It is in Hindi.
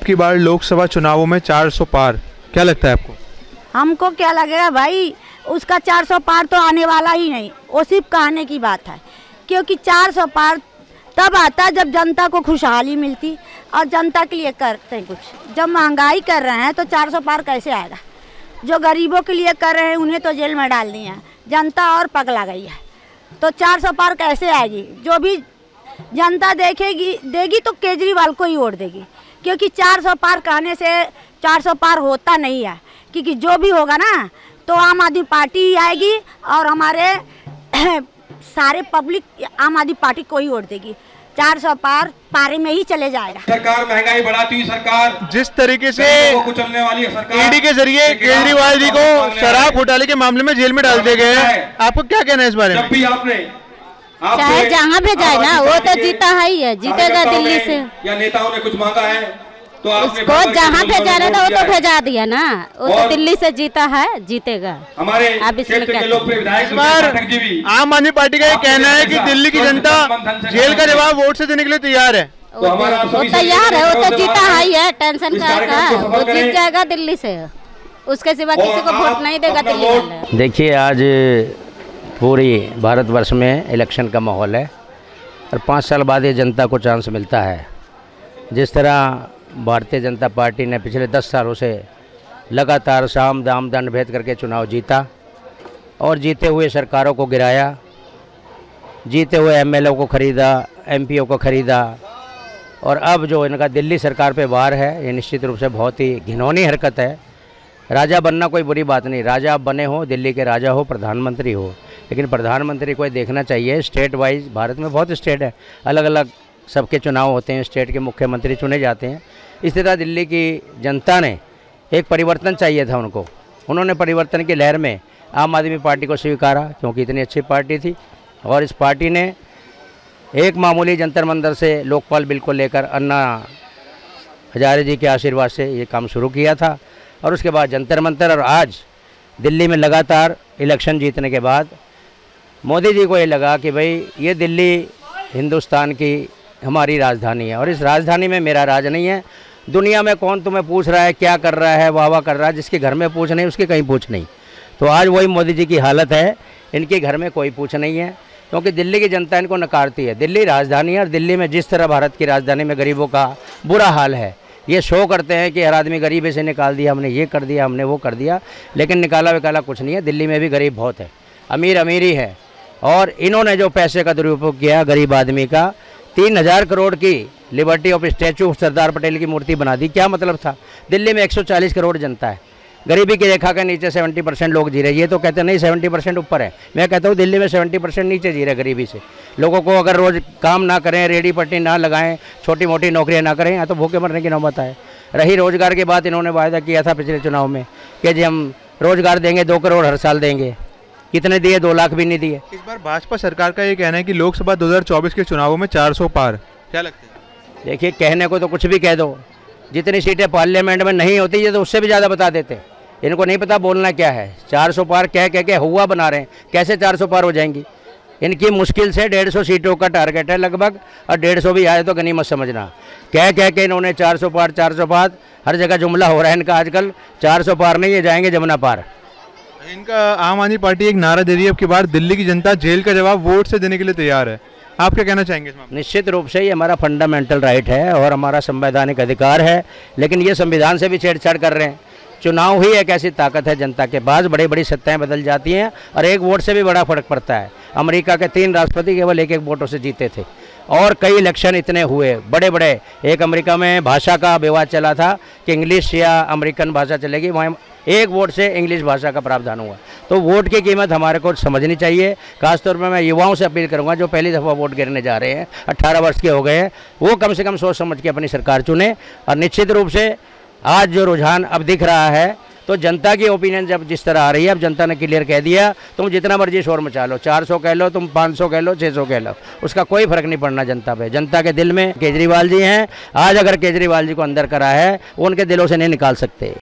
की बार लोकसभा चुनावों में 400 पार, क्या लगता है आपको? हमको क्या लगेगा भाई, उसका 400 पार तो आने वाला ही नहीं, वो सिर्फ कहने की बात है। क्योंकि 400 पार तब आता जब जनता को खुशहाली मिलती और जनता के लिए करते हैं कुछ। जब महंगाई कर रहे हैं तो 400 पार कैसे आएगा? जो गरीबों के लिए कर रहे हैं उन्हें तो जेल में डाल दिए हैं, जनता और पगला गई है, तो 400 पार कैसे आएगी? जो भी जनता देगी तो केजरीवाल को ही वोट देगी, क्योंकि 400 पार कहने से 400 पार होता नहीं है। क्योंकि जो भी होगा ना तो आम आदमी पार्टी ही आएगी और हमारे सारे पब्लिक आम आदमी पार्टी को ही वोट देगी। 400 पार पारे में ही चले जाएगा। सरकार महंगाई बढ़ाती हुई सरकार, जिस तरीके से कुचलने वाली सरकार, ईडी के जरिए केजरीवाल जी को शराब घोटाले के मामले में जेल में डाल दिए गए हैं, आपको क्या कहना है इस बारे में? जब भी आपने चाहे जहाँ पे जाए ना, वो तो जीता है, जीतेगा दिल्ली से। या नेताओं ने कुछ मांगा है तो उसको जहाँ पे जाना था वो तो भेजा दिया ना, वो तो दिल्ली से जीता है, जीतेगा। हमारे अब इसमें क्या? आम आदमी पार्टी का ये कहना है कि दिल्ली की जनता जेल का जवाब वोट से देने के लिए तैयार है। वो तैयार है, वो तो जीता है, टेंशन का है, वो जीत जाएगा दिल्ली से, उसके सिवा किसी को वोट नहीं देगा दिल्ली वाले। देखिए, आज पूरी भारतवर्ष में इलेक्शन का माहौल है और 5 साल बाद ये जनता को चांस मिलता है। जिस तरह भारतीय जनता पार्टी ने पिछले 10 सालों से लगातार साम दाम दंड भेद करके चुनाव जीता और जीते हुए सरकारों को गिराया, जीते हुए एमएलए को ख़रीदा, एमपीओ को ख़रीदा, और अब जो इनका दिल्ली सरकार पे वार है, ये निश्चित रूप से बहुत ही घिनौनी हरकत है। राजा बनना कोई बुरी बात नहीं, राजा आप बने हो, दिल्ली के राजा हो, प्रधानमंत्री हो, लेकिन प्रधानमंत्री को देखना चाहिए स्टेट वाइज। भारत में बहुत स्टेट है, अलग अलग सबके चुनाव होते हैं, स्टेट के मुख्यमंत्री चुने जाते हैं। इस तरह दिल्ली की जनता ने एक परिवर्तन चाहिए था उनको, उन्होंने परिवर्तन की लहर में आम आदमी पार्टी को स्वीकारा, क्योंकि इतनी अच्छी पार्टी थी। और इस पार्टी ने एक मामूली जंतर मंतर से लोकपाल बिल को लेकर अन्ना हजारे जी के आशीर्वाद से ये काम शुरू किया था, और उसके बाद जंतर मंतर, और आज दिल्ली में लगातार इलेक्शन जीतने के बाद मोदी जी को ये लगा कि भाई ये दिल्ली हिंदुस्तान की हमारी राजधानी है और इस राजधानी में मेरा राज नहीं है। दुनिया में कौन तुम्हें पूछ रहा है, क्या कर रहा है, वाह वाह कर रहा है, जिसके घर में पूछ नहीं उसके कहीं पूछ नहीं। तो आज वही मोदी जी की हालत है, इनके घर में कोई पूछ नहीं है, क्योंकि दिल्ली की जनता इनको नकारती है। दिल्ली राजधानी है और दिल्ली में जिस तरह भारत की राजधानी में गरीबों का बुरा हाल है, ये शो करते हैं कि हर आदमी गरीबी से निकाल दिया, हमने ये कर दिया, हमने वो कर दिया, लेकिन निकाला विकाला कुछ नहीं है। दिल्ली में भी गरीब बहुत है, अमीर अमीरी है, और इन्होंने जो पैसे का दुरुपयोग किया गरीब आदमी का, 3000 करोड़ की liberty of statue Sardar Patel की मूर्ति बना दी। क्या मतलब था? दिल्ली में 140 करोड़ जनता है, गरीबी की रेखा के नीचे 70% लोग जी रहे। ये तो कहते नहीं 70% ऊपर है, मैं कहता हूँ दिल्ली में 70% नीचे जी रहे गरीबी से। लोगों को अगर रोज़ काम ना करें, रेडी पट्टी ना लगाएं, छोटी मोटी नौकरियाँ ना करें, यहाँ तो भूखे मरने की नौबत आए। रही रोज़गार की बात, इन्होंने वायदा किया था पिछले चुनाव में कि जी हम रोज़गार देंगे, 2 करोड़ हर साल देंगे। कितने दिए? 2 लाख भी नहीं दिए। इस बार भाजपा सरकार का ये कहना है कि लोकसभा 2024 के चुनावों में 400 पार, क्या लगता है? देखिए, कहने को तो कुछ भी कह दो, जितनी सीटें पार्लियामेंट में नहीं होती ये तो उससे भी ज़्यादा बता देते। इनको नहीं पता बोलना क्या है। 400 पार कह के हुआ बना रहे हैं, कैसे 400 पार हो जाएंगी? इनकी मुश्किल से 150 सीटों का टारगेट है लगभग, और 150 भी आए तो गनीमत समझना। कह के इन्होंने 400 पार 400 पार, हर जगह जुमला हो रहा है इनका आजकल। 400 पार नहीं, ये जाएंगे जमुना पार। इनका आम आदमी पार्टी एक नारा दे रही है अब की बार दिल्ली की जनता जेल का जवाब वोट से देने के लिए तैयार है, आप क्या कहना चाहेंगे इस मामले? निश्चित रूप से ये हमारा फंडामेंटल राइट है और हमारा संवैधानिक अधिकार है, लेकिन ये संविधान से भी छेड़छाड़ कर रहे हैं। चुनाव ही एक ऐसी ताकत है जनता के पास, बड़ी बड़ी सत्ताएं बदल जाती हैं और एक वोट से भी बड़ा फर्क पड़ता है। अमेरिका के 3 राष्ट्रपति केवल एक वोटों से जीते थे, और कई इलेक्शन इतने हुए बड़े बड़े। एक अमेरिका में भाषा का विवाद चला था कि इंग्लिश या अमेरिकन भाषा चलेगी, वहाँ एक वोट से इंग्लिश भाषा का प्रावधान हुआ। तो वोट की कीमत हमारे को समझनी चाहिए। खासतौर पर मैं युवाओं से अपील करूंगा जो पहली दफ़ा वोट गिरने जा रहे हैं, 18 वर्ष के हो गए हैं, वो कम से कम सोच समझ के अपनी सरकार चुने। और निश्चित रूप से आज जो रुझान अब दिख रहा है, तो जनता की ओपिनियन जब जिस तरह आ रही है, अब जनता ने क्लियर कह दिया, तुम जितना मर्जी शोर मचा लो, 400 कह लो, तुम 500 कह लो, 600 कह लो, उसका कोई फर्क नहीं पड़ना जनता पे। जनता के दिल में केजरीवाल जी हैं। आज अगर केजरीवाल जी को अंदर करा है, वो उनके दिलों से नहीं निकाल सकते।